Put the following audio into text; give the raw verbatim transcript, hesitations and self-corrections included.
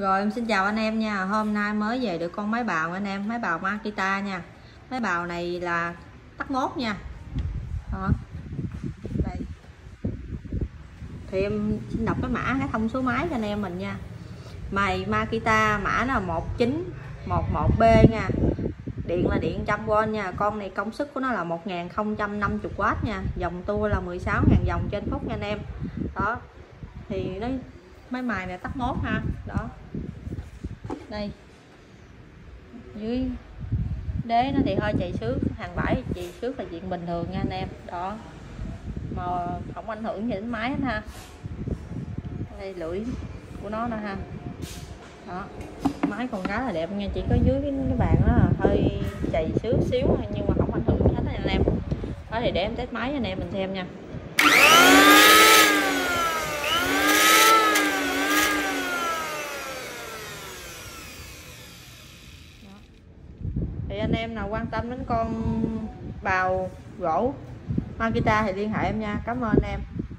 Rồi em xin chào anh em nha. Hôm nay mới về được con máy bào anh em, máy bào Makita nha. Máy bào này là tắt mốt nha. Đó. Đây. Thì em xin đọc cái mã cái thông số máy cho anh em mình nha. Mày Makita mã là một chín một một B nha. Điện là điện một trăm V nha. Con này công suất của nó là một nghìn không trăm năm mươi W nha. Dòng tua là mười sáu nghìn dòng trên phút nha anh em. Đó. Thì nó máy mài này tắt mốt ha. Đó. Đây dưới đế nó thì hơi chạy xước, hàng bãi chạy xước là chuyện bình thường nha anh em. Đó mà không ảnh hưởng gì đến máy hết ha. Đây lưỡi của nó nè ha. Đó máy còn khá là đẹp nha, chỉ có dưới cái, cái bàn đó là hơi chạy xước xíu thôi nhưng mà không ảnh hưởng hết nha anh em. Đó thì để em test máy cho anh em mình xem nha. Thì anh em nào quan tâm đến con bào gỗ Makita thì liên hệ em nha. Cảm ơn em.